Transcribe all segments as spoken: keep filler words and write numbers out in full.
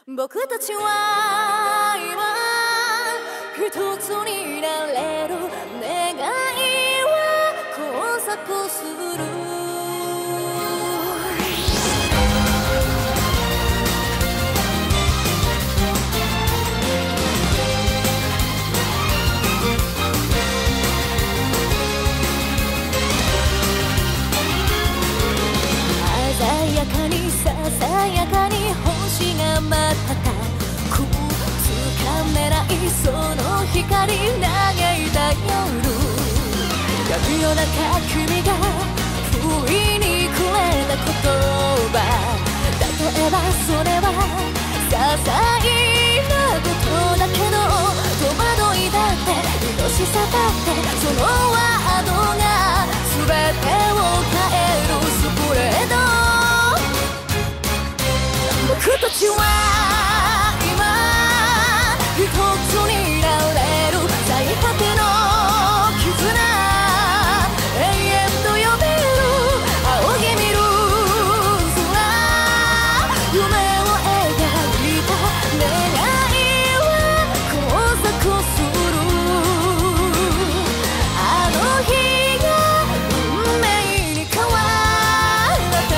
僕たちは今一つになれる願いは交錯する鮮やかにささやかに星が瞬くつかめないその光嘆いた夜闇の中君が不意にくれた言葉例えばそれは些細なことだけど戸惑いだって愛しさだってそのワードが全てを変えるスプレード僕たちは今一つになれる最果ての絆永遠と呼べる仰ぎ見る空夢を描いた願いは交錯するあの日が運命に変わった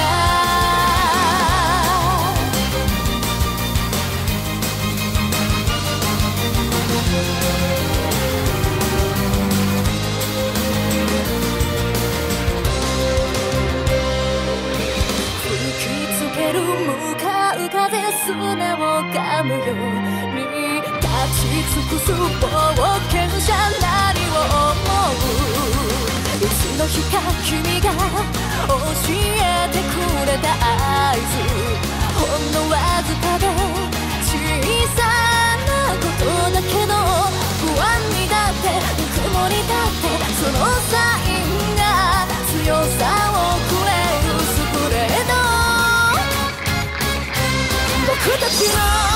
向かう風砂を噛むように立ち尽くす冒険者何を思ういつの日か君が教えてくれた合図ほんのわずかで小さなことだけど不安にだって曇りだってそのサインが強さをくれるスプレード僕たちの